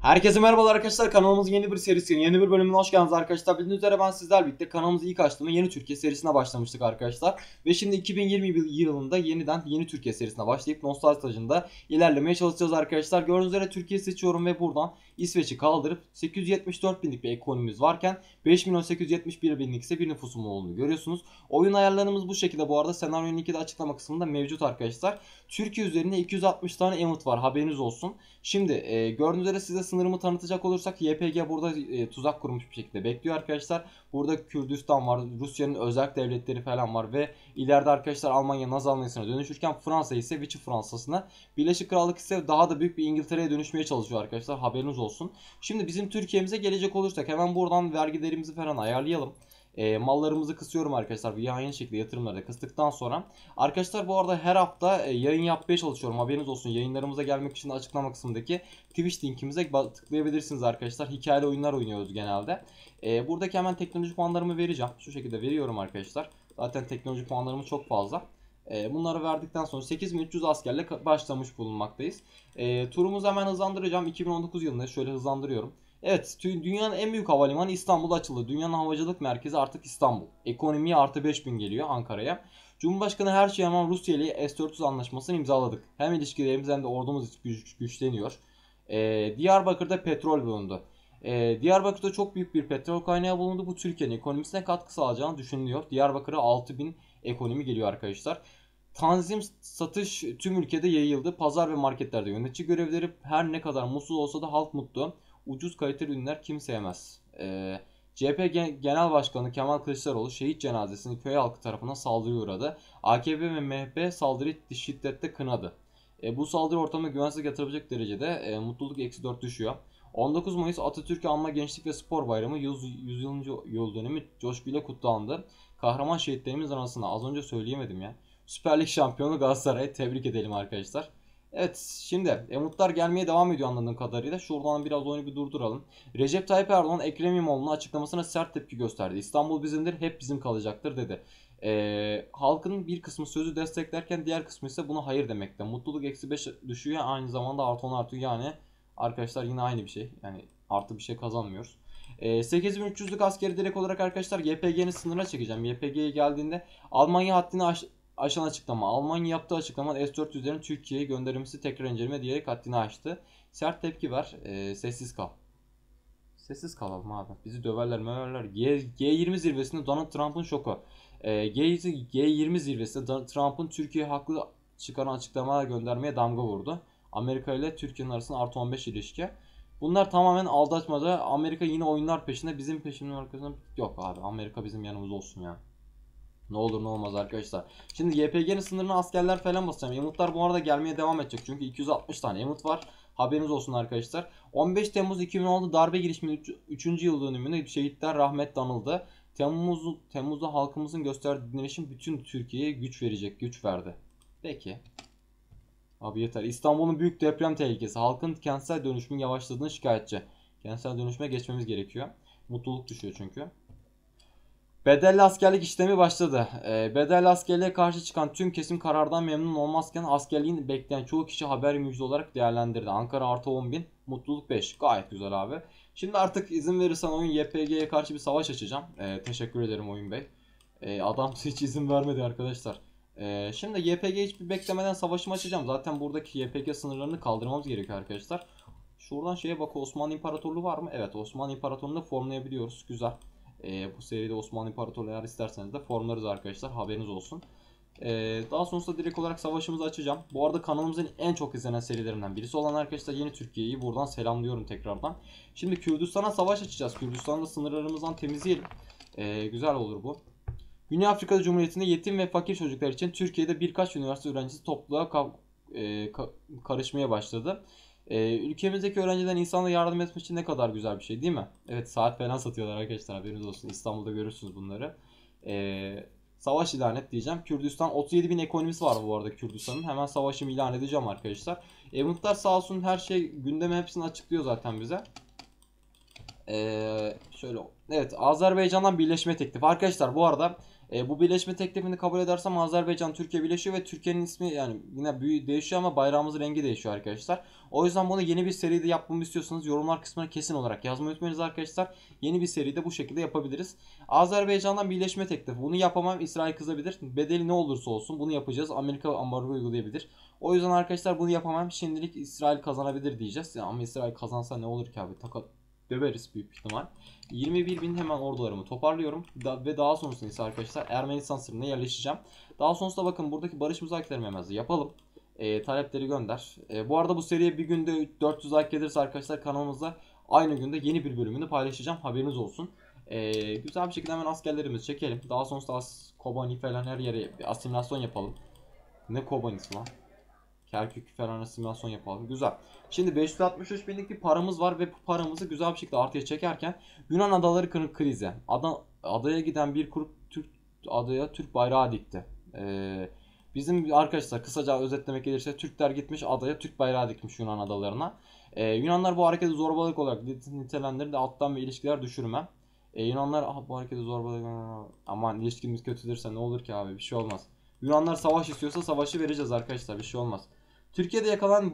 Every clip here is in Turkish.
Herkese merhabalar arkadaşlar, kanalımızın yeni bir serisinin yeni bir bölümüne hoş geldiniz arkadaşlar. Bildiğiniz üzere ben sizlerle birlikte kanalımızı ilk açtığımda Yeni Türkiye serisine başlamıştık arkadaşlar. Ve şimdi 2020 yılında yeniden Yeni Türkiye serisine başlayıp nostalji stajında ilerlemeye çalışacağız arkadaşlar. Gördüğünüz üzere Türkiye seçiyorum ve buradan İsveç'i kaldırıp 874 binlik bir ekonomimiz varken 5.871 binlik ise bir nüfusum olduğunu görüyorsunuz. Oyun ayarlarımız bu şekilde. Bu arada senaryonun 2'de açıklama kısmında mevcut arkadaşlar. Türkiye üzerinde 260 tane emot var, haberiniz olsun. Şimdi gördüğünüz üzere size sınırımı tanıtacak olursak YPG burada tuzak kurmuş bir şekilde bekliyor arkadaşlar. Burada Kürdistan var, Rusya'nın özel devletleri falan var ve ileride arkadaşlar Almanya Nazi Almanyası'na dönüşürken Fransa ise Vichy Fransa'sına, Birleşik Krallık ise daha da büyük bir İngiltere'ye dönüşmeye çalışıyor arkadaşlar, haberiniz olsun. Şimdi bizim Türkiye'mize gelecek olursak hemen buradan vergilerimizi falan ayarlayalım. Mallarımızı kısıyorum arkadaşlar. Bir aynı şekilde yatırımları da kıstıktan sonra. Arkadaşlar bu arada her hafta yayın yapmaya çalışıyorum. Haberiniz olsun. Yayınlarımıza gelmek için açıklama kısmındaki Twitch linkimize tıklayabilirsiniz arkadaşlar. Hikayeli oyunlar oynuyoruz genelde. Buradaki hemen teknoloji puanlarımı vereceğim. Şu şekilde veriyorum arkadaşlar. Zaten teknoloji puanlarımız çok fazla. Bunları verdikten sonra 8300 askerle başlamış bulunmaktayız. Turumuzu hemen hızlandıracağım. 2019 yılında şöyle hızlandırıyorum. Evet, dünyanın en büyük havalimanı İstanbul'da açıldı. Dünyanın havacılık merkezi artık İstanbul. Ekonomiye artı 5000 geliyor Ankara'ya. Cumhurbaşkanı her şeye rağmen Rusya ile S-400 anlaşmasını imzaladık. Hem ilişkilerimiz hem de ordumuz güçleniyor. Diyarbakır'da petrol bulundu. Diyarbakır'da çok büyük bir petrol kaynağı bulundu. Bu Türkiye'nin ekonomisine katkı sağlayacağını düşünülüyor. Diyarbakır'a 6000 ekonomi geliyor arkadaşlar. Tanzim satış tüm ülkede yayıldı. Pazar ve marketlerde yönetici görevleri her ne kadar mutsuz olsa da halk mutlu. Ucuz kaliteli ürünler kim sevmez. CHP Genel Başkanı Kemal Kılıçdaroğlu şehit cenazesini köy halkı tarafından saldırıya uğradı. AKP ve MHP saldırıyı şiddetle kınadı. Bu saldırı ortamına güvensizlik yatırabilecek derecede mutluluk -4 düşüyor. 19 Mayıs Atatürk'ü anma Gençlik ve Spor Bayramı 100. yıl dönümü coşkuyla kutlandı. Kahraman şehitlerimiz arasında az önce söyleyemedim ya. Süper Lig şampiyonu Galatasaray, tebrik edelim arkadaşlar. Evet, şimdi emotlar gelmeye devam ediyor anladığım kadarıyla. Şuradan biraz oyunu bir durduralım. Recep Tayyip Erdoğan Ekrem İmamoğlu'nun açıklamasına sert tepki gösterdi. İstanbul bizimdir, hep bizim kalacaktır dedi. Halkın bir kısmı sözü desteklerken diğer kısmı ise buna hayır demekte. Mutluluk -5 düşüyor, aynı zamanda artı 10 artıyor. Yani arkadaşlar yine aynı bir şey. Yani artı bir şey kazanmıyoruz. 8300'lük askeri direkt olarak arkadaşlar YPG'nin sınırına çekeceğim. YPG'ye geldiğinde Almanya haddini aşan açıklama. Almanya yaptığı açıklama S-400'lerin Türkiye'ye gönderilmesi tekrar inceleme diyerek haddini aştı. Sert tepki ver. Sessiz kal. Sessiz kalalım abi. Bizi döverler möverler. G20 zirvesinde Donald Trump'ın şoku. G20 zirvesinde Trump'ın Türkiye haklı çıkaran açıklamalar göndermeye damga vurdu. Amerika ile Türkiye'nin arasında artı 15 ilişki. Bunlar tamamen aldatmaca. Amerika yine oyunlar peşinde. Bizim peşimizin arkasında yok abi. Amerika bizim yanımızda olsun ya. Ne olur ne olmaz arkadaşlar. Şimdi YPG'nin sınırına askerler falan basacağım. Emutlar bu arada gelmeye devam edecek. Çünkü 260 tane emut var. Haberiniz olsun arkadaşlar. 15 Temmuz 2016 darbe girişiminin 3. yıl dönümünde şehitler rahmetle anıldı. Temmuz'da halkımızın gösterdiği direnişin bütün Türkiye'ye güç verecek. Güç verdi. Peki. Abi yeter. İstanbul'un büyük deprem tehlikesi. Halkın kentsel dönüşümün yavaşladığını şikayetçi. Kentsel dönüşüme geçmemiz gerekiyor. Mutluluk düşüyor çünkü. Bedelli askerlik işlemi başladı. Bedelli askerliğe karşı çıkan tüm kesim karardan memnun olmazken askerliğini bekleyen çoğu kişi haber müjde olarak değerlendirdi. Ankara artı 10.000, mutluluk 5. Gayet güzel abi. Şimdi artık izin verirsen oyun YPG'ye karşı bir savaş açacağım. Teşekkür ederim oyun bey. Adam hiç izin vermedi arkadaşlar. Şimdi YPG hiçbir beklemeden savaşımı açacağım. Zaten buradaki YPG sınırlarını kaldırmamız gerekiyor arkadaşlar. Şuradan şeye bak, Osmanlı İmparatorluğu var mı? Evet, Osmanlı İmparatorluğu'nu formlayabiliyoruz. Güzel. Bu seride Osmanlı İmparatorluğu eğer isterseniz de formlarız arkadaşlar, haberiniz olsun. Daha sonrasında direkt olarak savaşımızı açacağım. Bu arada kanalımızın en çok izlenen serilerinden birisi olan arkadaşlar Yeni Türkiye'yi buradan selamlıyorum tekrardan. Şimdi Kürdistan'a savaş açacağız. Kürdistan'da sınırlarımızdan temizleyelim. Güzel olur bu. Güney Afrika Cumhuriyeti'nde yetim ve fakir çocuklar için Türkiye'de birkaç üniversite öğrencisi topluluğa karışmaya başladı. Ülkemizdeki öğrencilerin insanlara yardım etmek için ne kadar güzel bir şey değil mi? Evet, saat falan satıyorlar arkadaşlar, haberiniz olsun. İstanbul'da görürsünüz bunları. Savaş ilan et diyeceğim. Kürdistan 37.000 ekonomisi var bu arada Kürdistan'ın. Hemen savaşımı ilan edeceğim arkadaşlar. Mutlar sağ olsun her şey gündeme hepsini açıklıyor zaten bize. Şöyle evet, Azerbaycan'dan birleşme teklifi. Arkadaşlar bu arada Bu birleşme teklifini kabul edersem Azerbaycan Türkiye birleşiyor ve Türkiye'nin ismi yani yine değişiyor ama bayrağımızın rengi değişiyor arkadaşlar. O yüzden bunu yeni bir seride yapmamı istiyorsanız yorumlar kısmına kesin olarak yazmayı unutmayınız arkadaşlar. Yeni bir seride bu şekilde yapabiliriz. Azerbaycan'dan birleşme teklifi. Bunu yapamam, İsrail kızabilir. Bedeli ne olursa olsun bunu yapacağız. Amerika ambargo uygulayabilir. O yüzden arkadaşlar bunu yapamam. Şimdilik İsrail kazanabilir diyeceğiz. Ama İsrail kazansa ne olur ki abi? Döveriz büyük ihtimal. 21.000 hemen ordularımı toparlıyorum. Ve daha sonrasında ise arkadaşlar Ermenistan sınırına yerleşeceğim. Daha sonrasında bakın buradaki barış müzakerelerimi hemen yapalım. Talepleri gönder. Bu arada bu seriye bir günde 400 like gelirse arkadaşlar kanalımızda aynı günde yeni bir bölümünü paylaşacağım. Haberiniz olsun. Güzel bir şekilde hemen askerlerimizi çekelim. Daha sonrasında Kobani falan her yere bir asimilasyon yapalım. Ne Kobani'si lan? Kerkük falan simülasyon yapalım. Güzel. Şimdi 563 binlik bir paramız var ve bu paramızı güzel bir şekilde artıya çekerken Yunan adaları krize. Adaya giden bir grup adaya Türk bayrağı dikti. Bizim arkadaşlar kısaca özetlemek gelirse Türkler gitmiş adaya Türk bayrağı dikmiş Yunan adalarına. Yunanlar bu hareketi zorbalık olarak nitelendirdi. Alttan ve ilişkiler düşürme. Yunanlar bu hareketi zorbalık aman ilişkimiz kötüdürse ne olur ki abi bir şey olmaz. Yunanlar savaş istiyorsa savaşı vereceğiz arkadaşlar bir şey olmaz. Türkiye'de yakalanan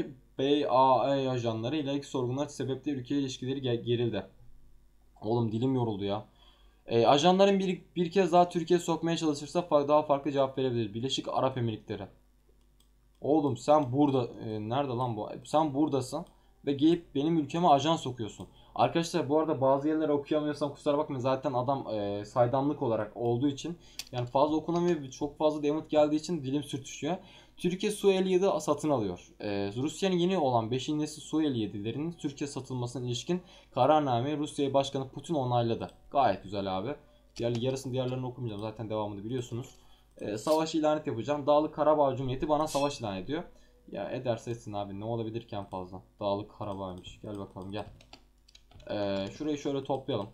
BAA ajanları ile ilk sorgunlar sebeple ülke ilişkileri gerildi. Oğlum dilim yoruldu ya. Ajanların bir kez daha Türkiye sokmaya çalışırsa daha farklı cevap verebilir. Birleşik Arap Emirlikleri. Oğlum sen burada nerede lan bu? Sen buradasın ve gelip benim ülkeme ajan sokuyorsun. Arkadaşlar bu arada bazı yerleri okuyamıyorsam kusura bakmayın zaten adam saydamlık olarak olduğu için yani fazla okunamıyor çok fazla demut geldiği için dilim sürtüşüyor. Türkiye Su-57 satın alıyor. Rusya'nın yeni olan 5. nesil Su-57'lerinin Türkiye satılmasına ilişkin kararnameyi Rusya Başkanı Putin onayladı. Gayet güzel abi. Diğerlerini okumayacağım zaten devamını biliyorsunuz. Savaş ilan yapacağım. Dağlık Karabağ Cumhuriyeti bana savaş ilan ediyor. Ya ederse etsin abi ne olabilir ki en fazla. Dağlık Karabağ'ymış. Gel bakalım gel. Şurayı şöyle toplayalım.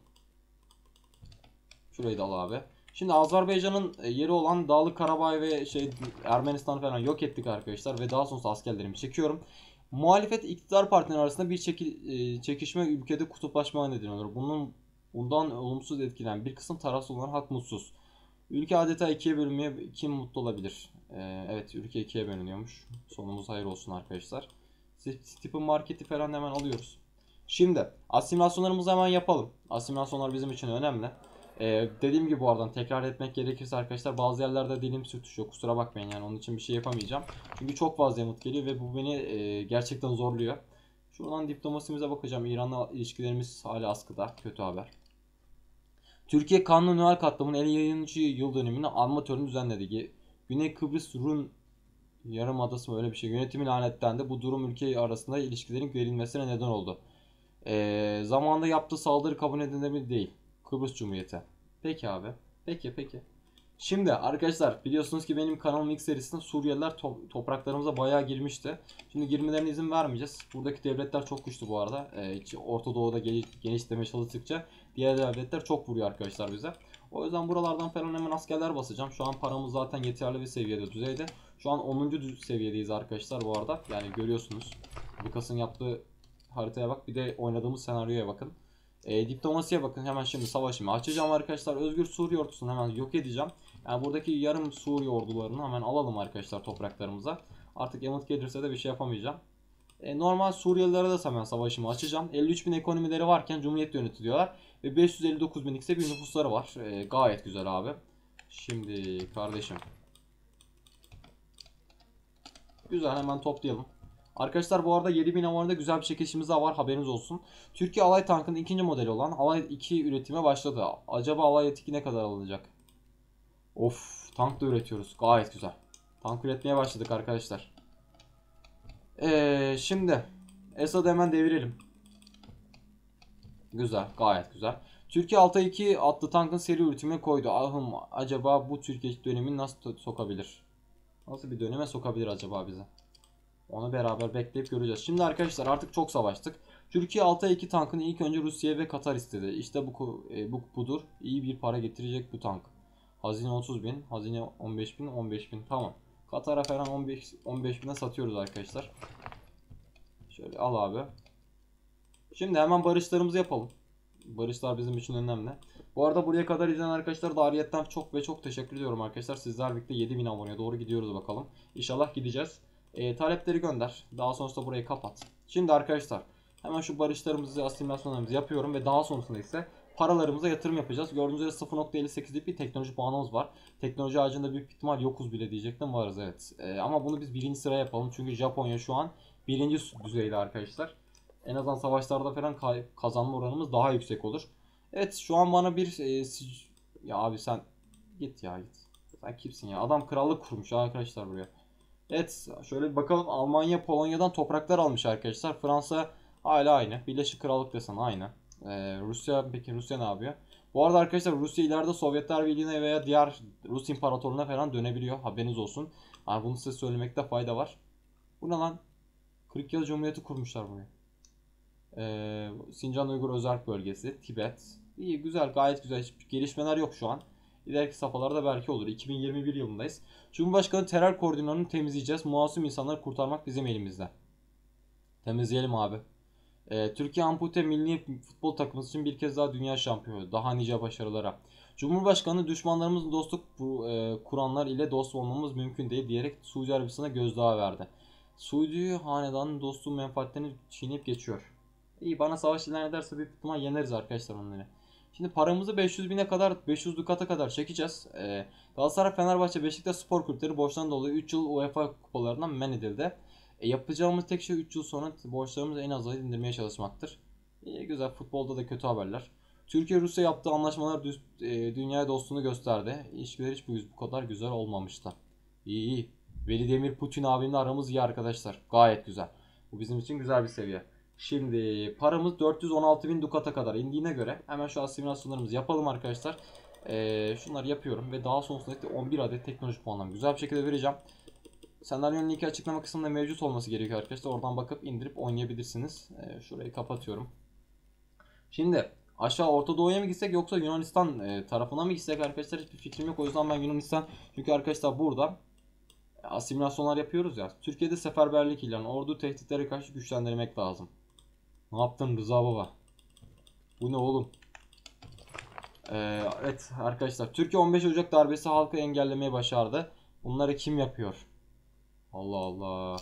Şurayı da al abi. Şimdi Azerbaycan'ın yeri olan Dağlık Karabağ ve Ermenistan falan yok ettik arkadaşlar ve daha sonra askerlerimi çekiyorum. Muhalefet iktidar partileri arasında bir çekişme ülkede kutuplaşmaya neden olur. Bundan olumsuz etkilenen bir kısım tarafsız olan halk mutsuz. Ülke adeta ikiye bölünmeye kim mutlu olabilir? Evet ülke ikiye bölünüyormuş. Sonumuz hayır olsun arkadaşlar. Stephen Market'i falan hemen alıyoruz. Şimdi asimilasyonlarımızı hemen yapalım. Asimilasyonlar bizim için önemli. Dediğim gibi bu aradan tekrar etmek gerekirse arkadaşlar bazı yerlerde dilim sürtüşüyor. Kusura bakmayın yani onun için bir şey yapamayacağım. Çünkü çok fazla yanıt geliyor ve bu beni gerçekten zorluyor. Şuradan diplomasimize bakacağım. İran'la ilişkilerimiz hala askıda. Kötü haber. Türkiye Kanuni Noel Katliamı'nın 50. yıl dönümünü anma töreni düzenledi. Güney Kıbrıs Rum Yarımadası mı öyle bir şey yönetimi lanetlendi. Bu durum ülke arasında ilişkilerin gerilmesine neden oldu. Zamanında yaptığı saldırı kabul edilebilir değil. Kıbrıs Cumhuriyeti. Peki abi. Peki. Şimdi arkadaşlar biliyorsunuz ki benim kanalımın ilk serisinde Suriyeliler topraklarımıza bayağı girmişti. Şimdi girmelerine izin vermeyeceğiz. Buradaki devletler çok güçlü bu arada. Orta Doğu'da genişlemeye çalıştıkça diğer devletler çok vuruyor arkadaşlar bize. O yüzden buralardan falan hemen askerler basacağım. Şu an paramız zaten yeterli bir seviyede düzeyde. Şu an 10. seviyedeyiz arkadaşlar bu arada. Yani görüyorsunuz. Lucas'ın yaptığı haritaya bak. Bir de oynadığımız senaryoya bakın. Diplomasiye bakın hemen şimdi savaşımı açacağım arkadaşlar. Özgür Suriye ordusunu hemen yok edeceğim. Yani buradaki yarım Suriye ordularını hemen alalım arkadaşlar topraklarımıza. Artık emot gelirse de bir şey yapamayacağım. Normal Suriyelilere de hemen savaşımı açacağım. 53.000 ekonomileri varken Cumhuriyet yönetiliyorlar. Ve 559.000 ise bir nüfusları var. Gayet güzel abi. Şimdi kardeşim. Güzel hemen toplayalım. Arkadaşlar bu arada 7000 havarında güzel bir çekilişimiz daha var haberiniz olsun. Türkiye Alay Tankı'nın ikinci modeli olan Alay 2 üretime başladı. Acaba Alay 2 ne kadar alınacak? Of tank da üretiyoruz gayet güzel. Tank üretmeye başladık arkadaşlar. Şimdi Esad'ı hemen devirelim. Güzel gayet güzel. Türkiye Altay 2 adlı tankın seri üretimine koydu. Ahım acaba bu Türkiye dönemi nasıl sokabilir? Nasıl bir döneme sokabilir acaba bize? Onu beraber bekleyip göreceğiz. Şimdi arkadaşlar artık çok savaştık. Türkiye Altay 2 tankını ilk önce Rusya ve Katar istedi. İşte budur. İyi bir para getirecek bu tank. Hazine 30.000, hazine 15.000, 15.000 tamam. Katar'a falan 15.000'e satıyoruz arkadaşlar. Şöyle al abi. Şimdi hemen barışlarımızı yapalım. Barışlar bizim için önemli. Bu arada buraya kadar izleyen arkadaşlar da ayrıyetten çok ve çok teşekkür ediyorum arkadaşlar. Sizler birlikte 7000 aboneye doğru gidiyoruz bakalım. İnşallah gideceğiz. Talepleri gönder. Daha sonrasında burayı kapat. Şimdi arkadaşlar hemen şu barışlarımızı, asimilasyonlarımızı yapıyorum ve daha sonrasında ise paralarımıza yatırım yapacağız. Gördüğünüz üzere 0.58'lik bir teknoloji puanımız var. Teknoloji ağacında büyük ihtimal yokuz bile diyecektim, varız evet. Ama bunu biz birinci sıraya yapalım çünkü Japonya şu an birinci düzeyde arkadaşlar. En azından savaşlarda falan kazanma oranımız daha yüksek olur. Evet şu an bana bir ya abi sen git ya git. Sen kimsin ya? Adam krallık kurmuş arkadaşlar buraya. Evet şöyle bir bakalım, Almanya Polonya'dan topraklar almış arkadaşlar. Fransa hala aynı. Birleşik Krallık desen aynı. Rusya, peki Rusya ne yapıyor? Bu arada arkadaşlar Rusya ileride Sovyetler Birliği'ne veya diğer Rus İmparatorluğu'na falan dönebiliyor. Haberiniz olsun. Yani bunu size söylemekte fayda var. Bu ne lan? 40 yıl Cumhuriyeti kurmuşlar buraya. Sincan Uygur Özerk Bölgesi, Tibet. İyi, güzel, gayet güzel. Hiçbir gelişmeler yok şu an. İleriki safhalarda belki olur. 2021 yılındayız. Cumhurbaşkanı terör koordinatörünü temizleyeceğiz. Masum insanları kurtarmak bizim elimizde. Temizleyelim abi. Türkiye Ampute Milli Futbol Takımı için bir kez daha dünya şampiyonu. Daha nice başarılara. Cumhurbaşkanı düşmanlarımızla dostluk kuranlar ile dost olmamız mümkün değil diyerek Suudi Arabistan'a gözdağı verdi. Suudi hanedanın dostluğu menfaatlerini çiğneyip geçiyor. İyi, bana savaş ilan ederse büyük ihtimal yeneriz arkadaşlar onları. Şimdi paramızı 500 bine kadar, 500 dukata kadar çekeceğiz. Galatasaray, Fenerbahçe, Beşiktaş spor kulüpleri borçtan dolayı 3 yıl UEFA kupalarından men edildi. Yapacağımız tek şey 3 yıl sonra borçlarımızı en aza indirmeye çalışmaktır. Güzel, futbolda da kötü haberler. Türkiye-Rusya yaptığı anlaşmalar dünyaya dostluğunu gösterdi. İlişkiler hiç bu kadar güzel olmamıştı. İyi iyi. Vladimir Putin abimle aramız iyi arkadaşlar. Gayet güzel. Bu bizim için güzel bir seviye. Şimdi paramız 416 bin dukata kadar indiğine göre hemen şu asimilasyonlarımızı yapalım arkadaşlar. Şunları yapıyorum ve daha sonrasında 11 adet teknoloji puanlarını güzel bir şekilde vereceğim. Senaryonun linki açıklama kısmında mevcut olması gerekiyor arkadaşlar. Oradan bakıp indirip oynayabilirsiniz. Şurayı kapatıyorum. Şimdi aşağı Orta Doğu'ya mı gitsek yoksa Yunanistan tarafına mı gitsek arkadaşlar, hiçbir fikrim yok. O yüzden ben Yunanistan, çünkü arkadaşlar burada asimilasyonlar yapıyoruz ya. Türkiye'de seferberlik ilanı, ordu tehditlere karşı güçlendirmek lazım. Ne yaptın Rıza Baba? Bu ne oğlum? Evet arkadaşlar, Türkiye 15 Ocak darbesi halkı engellemeyi başardı. Bunları kim yapıyor? Allah Allah.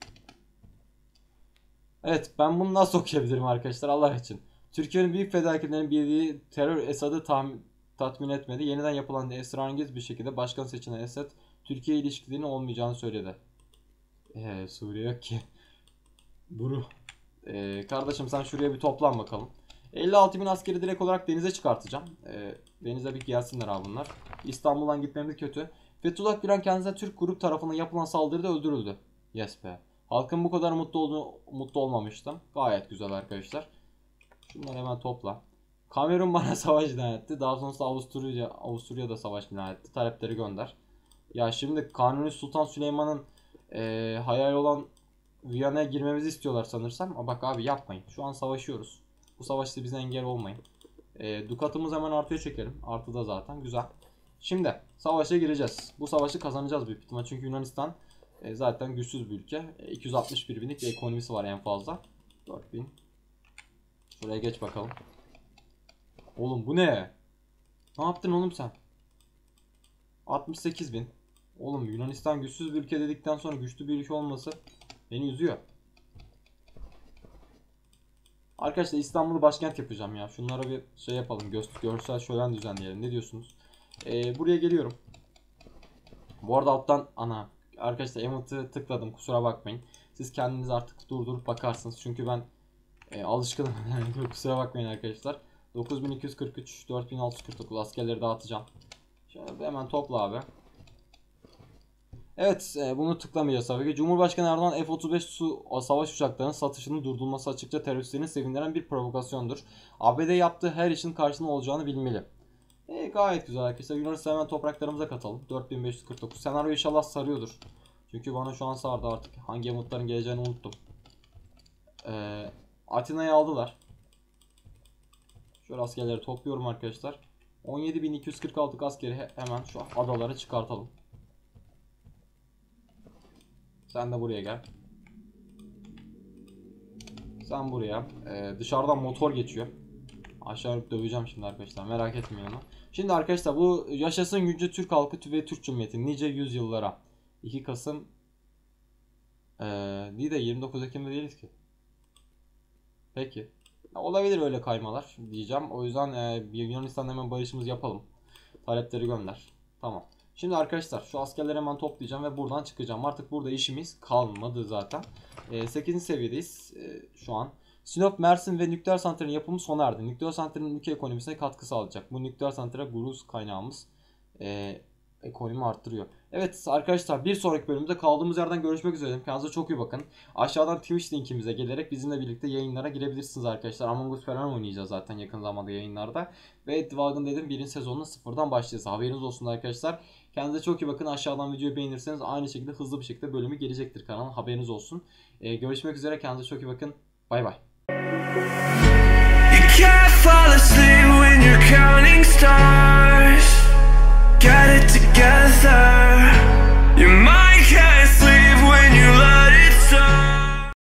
Evet, ben bunu nasıl okuyabilirim arkadaşlar Allah için? Türkiye'nin büyük fedakarlarının bildiği terör Esad'ı tatmin etmedi. Yeniden yapılan esrarengiz bir şekilde başkan seçilen Esad, Türkiye ilişkilerinin olmayacağını söyledi. Suriye yok ki. Buru. Kardeşim sen şuraya bir toplan bakalım. 56 bin askeri direkt olarak denize çıkartacağım. Denize bir gelsinler abi bunlar. İstanbul'dan gitmemiz kötü. Fethullah Gülen kendisine Türk grup tarafından yapılan saldırıda öldürüldü. Yes be. Halkın bu kadar mutlu olmamıştım. Gayet güzel arkadaşlar. Şunları hemen topla. Kamerun bana savaş ilan etti. Daha sonrasında Avusturya'da savaş ilan etti. Talepleri gönder. Ya şimdi Kanuni Sultan Süleyman'ın hayal olan Viyana'ya girmemizi istiyorlar sanırsam. Ama bak abi yapmayın. Şu an savaşıyoruz. Bu savaşta bize engel olmayın. Dukatımız hemen artıyor, çekelim. Artıda zaten. Güzel. Şimdi savaşa gireceğiz. Bu savaşı kazanacağız büyük ihtimal. Çünkü Yunanistan zaten güçsüz bir ülke. 261 binlik bir ekonomisi var en fazla. 4000. Şuraya geç bakalım. Oğlum bu ne? Ne yaptın oğlum sen? 68 bin. Oğlum Yunanistan güçsüz bir ülke dedikten sonra güçlü bir ülke olması beni üzüyor. Arkadaşlar İstanbul'u başkent yapacağım ya. Şunlara bir şey yapalım. Görsel şölen düzenleyelim. Ne diyorsunuz? Buraya geliyorum. Bu arada alttan arkadaşlar emote'ı tıkladım. Kusura bakmayın. Siz kendiniz artık durdurup bakarsınız. Çünkü ben alışkınım. Yani kusura bakmayın arkadaşlar. 9243, 4649 askerleri dağıtacağım. Şöyle hemen topla abi. Evet, bunu tıklamayacağız tabii ki. Cumhurbaşkanı Erdoğan F-35 savaş uçaklarının satışının durdurulması açıkça teröristlerini sevindiren bir provokasyondur. ABD yaptığı her işin karşılığında olacağını bilmeli. Gayet güzel arkadaşlar. Yunanistan'ı hemen topraklarımıza katalım. 4549. Senaryo inşallah sarıyordur. Çünkü bana şu an sardı artık. Hangi emotların geleceğini unuttum. Atina'yı aldılar. Şöyle askerleri topluyorum arkadaşlar. 17.246 askeri hemen şu adalara çıkartalım. Sen de buraya gel. Sen buraya. Dışarıdan motor geçiyor. Aşağı döveceğim şimdi arkadaşlar, merak etmeyin onu. Şimdi arkadaşlar bu yaşasın gücü Türk halkı ve Türk Cumhuriyeti nice yüzyıllara. 2 Kasım değil de 29 Ekim'de değiliz ki. Peki. Olabilir öyle kaymalar diyeceğim. O yüzden Yunanistan'la hemen barışımızı yapalım. Talepleri gönder. Tamam. Şimdi arkadaşlar şu askerleri hemen toplayacağım ve buradan çıkacağım. Artık burada işimiz kalmadı zaten. 8. seviyedeyiz şu an. Sinop, Mersin ve nükleer santralin yapımı sona erdi. Nükleer santralin ülke ekonomisine katkı sağlayacak. Bu nükleer santral gurur kaynağımız. Ekonomi arttırıyor. Evet arkadaşlar, bir sonraki bölümde kaldığımız yerden görüşmek üzere. Kendinize çok iyi bakın. Aşağıdan Twitch linkimize gelerek bizimle birlikte yayınlara girebilirsiniz arkadaşlar. Among Us falan oynayacağız zaten yakın zamanda yayınlarda. Ve Dwagon dedim 1. sezonuna sıfırdan başlayacağız. Haberiniz olsun arkadaşlar. Kendinize çok iyi bakın. Aşağıdan videoyu beğenirseniz aynı şekilde hızlı bir şekilde bölümü gelecektir kanalın. Haberiniz olsun. Görüşmek üzere. Kendinize çok iyi bakın. Bay bay. You can't fall asleep when you're counting stars. Get it together.